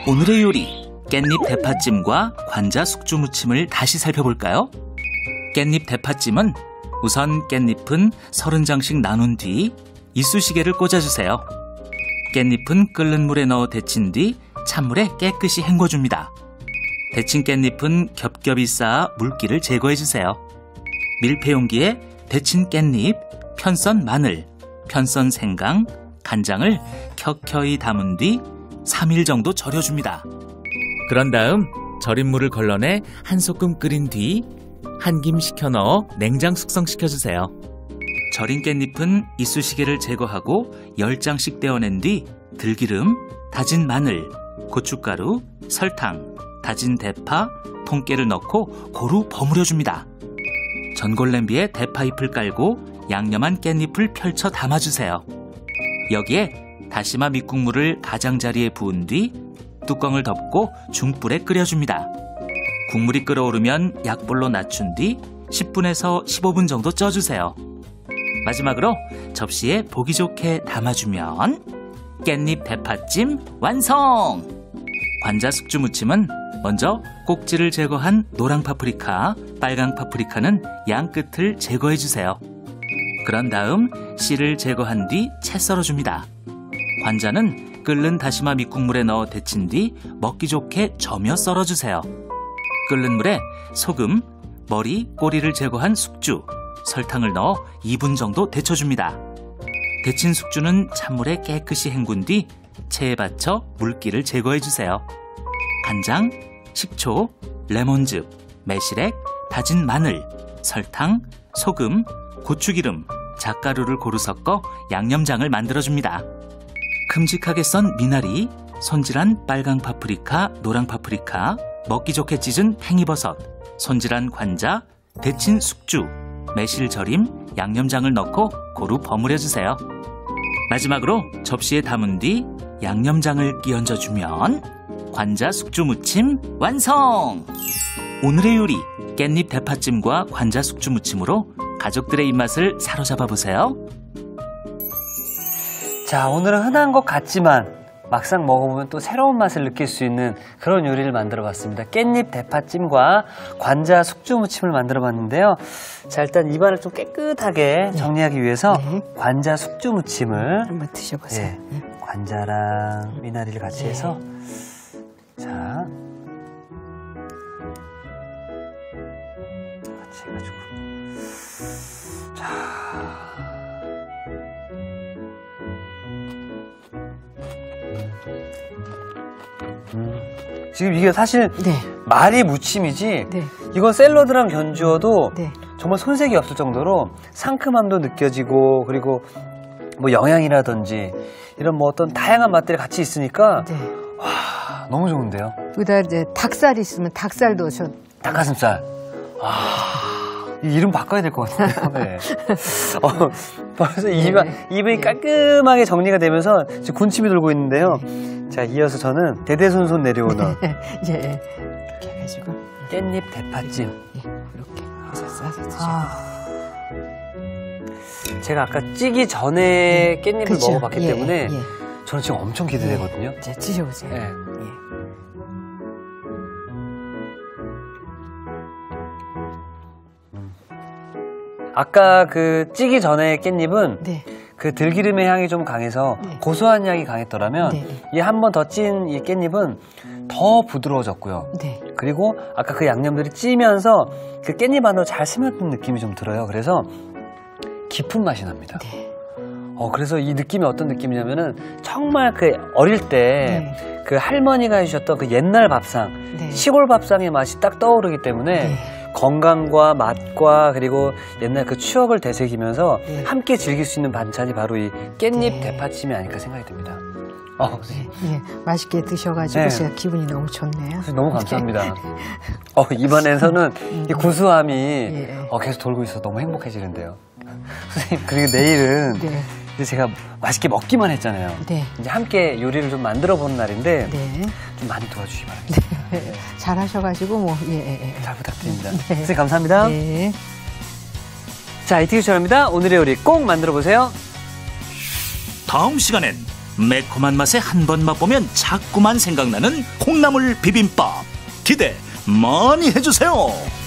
오늘의 요리, 깻잎 대파찜과 관자 숙주 무침을 다시 살펴볼까요? 깻잎 대파찜은 우선 깻잎은 30장씩 나눈 뒤 이쑤시개를 꽂아주세요. 깻잎은 끓는 물에 넣어 데친 뒤 찬물에 깨끗이 헹궈줍니다. 데친 깻잎은 겹겹이 쌓아 물기를 제거해주세요. 밀폐 용기에 데친 깻잎, 편썬 마늘, 편썬 생강, 간장을 켜켜이 담은 뒤 3일 정도 절여줍니다. 그런 다음 절인 물을 걸러내 한 소끔 끓인 뒤 한 김 식혀 넣어 냉장 숙성시켜주세요. 절인 깻잎은 이쑤시개를 제거하고 10장씩 떼어낸 뒤 들기름, 다진 마늘, 고춧가루, 설탕, 다진 대파, 통깨를 넣고 고루 버무려줍니다. 전골 냄비에 대파잎을 깔고 양념한 깻잎을 펼쳐 담아주세요. 여기에 다시마 밑국물을 가장자리에 부은 뒤 뚜껑을 덮고 중불에 끓여줍니다. 국물이 끓어오르면 약불로 낮춘 뒤 10분에서 15분 정도 쪄주세요. 마지막으로 접시에 보기 좋게 담아주면 깻잎 대파찜 완성! 관자 숙주 무침은 먼저 꼭지를 제거한 노랑 파프리카, 빨강 파프리카는 양 끝을 제거해주세요. 그런 다음 씨를 제거한 뒤 채 썰어줍니다. 관자는 끓는 다시마 밑국물에 넣어 데친 뒤 먹기 좋게 저며 썰어주세요. 끓는 물에 소금, 머리, 꼬리를 제거한 숙주, 설탕을 넣어 2분 정도 데쳐줍니다. 데친 숙주는 찬물에 깨끗이 헹군 뒤 체에 받쳐 물기를 제거해주세요. 간장, 식초, 레몬즙, 매실액, 다진 마늘, 설탕, 소금, 고추기름, 잣가루를 고루 섞어 양념장을 만들어줍니다. 큼직하게 썬 미나리, 손질한 빨강 파프리카, 노랑 파프리카, 먹기 좋게 찢은 팽이버섯, 손질한 관자, 데친 숙주, 매실 절임, 양념장을 넣고 고루 버무려주세요. 마지막으로 접시에 담은 뒤 양념장을 끼얹어주면 관자 숙주 무침 완성! 오늘의 요리, 깻잎 대파찜과 관자 숙주 무침으로 가족들의 입맛을 사로잡아 보세요. 자, 오늘은 흔한 것 같지만 막상 먹어보면 또 새로운 맛을 느낄 수 있는 그런 요리를 만들어 봤습니다. 깻잎 대파찜과 관자 숙주 무침을 만들어 봤는데요. 자, 일단 입안을 좀 깨끗하게 정리하기 위해서 관자 숙주 무침을 한번 드셔보세요. 관자랑 미나리를 같이 해서 자, 같이 해가지고 자, 지금 이게 사실 말이 무침이지 이건 샐러드랑 견주어도 정말 손색이 없을 정도로 상큼함도 느껴지고 그리고 뭐 영양이라든지 이런 뭐 어떤 다양한 맛들이 같이 있으니까 와, 너무 좋은데요. 여기다 이제 닭살 있으면 닭살 넣으셔. 닭가슴살. 이 이름 바꿔야 될 것 같아요. 네. 벌써 입이 깔끔하게 정리가 되면서 지금 군침이 돌고 있는데요. 자, 이어서 저는 대대손손 내려오는 이렇게 해가지고 깻잎 대파찜. 이렇게 해서 싸서 드셔. 제가 아까 찌기 전에 깻잎을 먹어봤기 때문에 저는 지금 엄청 기대되거든요. 이제 드셔보세요. 아까 그 찌기 전에 깻잎은 그 들기름의 향이 좀 강해서 고소한 향이 강했더라면 이 한 번 더 찐 이 깻잎은 더 부드러워졌고요. 그리고 아까 그 양념들이 찌면서 그 깻잎 안으로 잘 스며든 느낌이 좀 들어요. 그래서 깊은 맛이 납니다. 그래서 이 느낌이 어떤 느낌이냐면은 정말 그 어릴 때 그 할머니가 해주셨던 그 옛날 밥상, 시골 밥상의 맛이 딱 떠오르기 때문에 건강과 맛과 그리고 옛날 그 추억을 되새기면서 함께 즐길 수 있는 반찬이 바로 이 깻잎 대파찜이 아닐까 생각이 듭니다. 맛있게 드셔가지고 제가 기분이 너무 좋네요. 너무 감사합니다. 입안에서는 이 구수함이 계속 돌고 있어서 너무 행복해지는데요. 선생님, 그리고 내일은 이제 제가 맛있게 먹기만 했잖아요. 이제 함께 요리를 좀 만들어 보는 날인데 좀 많이 도와주시기 바랍니다. 잘 하셔가지고 잘 부탁드립니다. 선생님 감사합니다. 자, 이티규 촬영입니다. 오늘의 요리 꼭 만들어 보세요. 다음 시간엔 매콤한 맛에 한 번 맛보면 자꾸만 생각나는 콩나물 비빔밥. 기대 많이 해주세요.